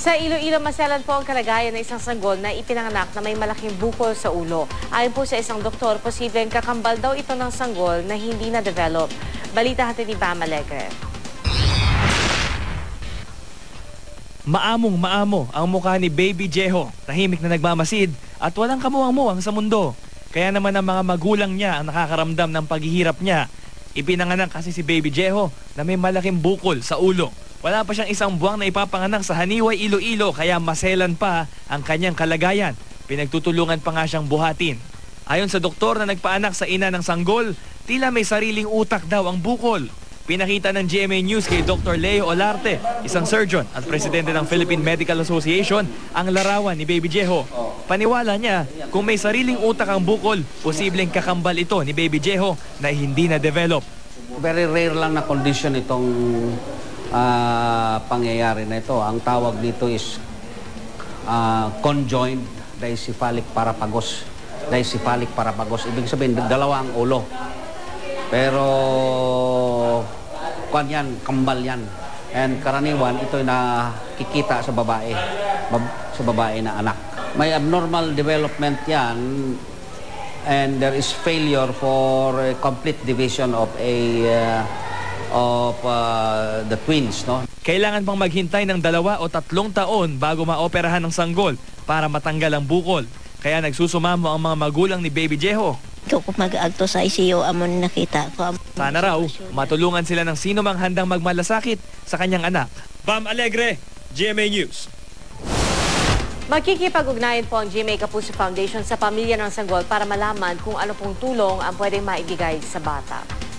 Sa Iloilo, maselan po ang kalagayan ng isang sanggol na ipinanganak na may malaking bukol sa ulo. Ayon po sa isang doktor, posibleng kakambal daw ito ng sanggol na hindi na-develop. Balita hatid ni Bam Alegre. Maamong-maamo ang mukha ni Baby Jeho, tahimik na nagmamasid at walang kamuwang-muwang sa mundo. Kaya naman ang mga magulang niya ang nakakaramdam ng paghihirap niya. Ipinanganak kasi si Baby Jeho na may malaking bukol sa ulo. Wala pa siyang isang buwang na ipapanganak sa Haniway, Iloilo, kaya maselan pa ang kanyang kalagayan. Pinagtutulungan pa nga siyang buhatin. Ayon sa doktor na nagpaanak sa ina ng sanggol, tila may sariling utak daw ang bukol. Pinakita ng GMA News kay Dr. Leo Olarte, isang surgeon at presidente ng Philippine Medical Association, ang larawan ni Baby Jeho. Paniwala niya, kung may sariling utak ang bukol, posibleng kakambal ito ni Baby Jeho na hindi na-develop. Very rare lang na condition itong pangyayari na ito. Ang tawag dito is conjoined dicephalic parapagos. Dicephalic parapagos. Ibig sabihin, dalawa ang ulo. Pero, kambal yan. And karaniwan, ito nakikita sa babae. Sa babae na anak. May abnormal development yan. And there is failure for a complete division of the twins, no? Kailangan pang maghintay ng 2 o 3 taon bago maoperahan ng sanggol para matanggal ang bukol. Kaya nagsusumamo ang mga magulang ni Baby Jeho. Ikaw kung mag-agto sa ICU, amon nakita ko. Sana raw, matulungan sila ng sino mang handang magmalasakit sa kanyang anak. Bam Alegre, GMA News. Magkikipag-ugnayan po ang GMA Kapuso Foundation sa pamilya ng sanggol para malaman kung ano pong tulong ang pwedeng maibigay sa bata.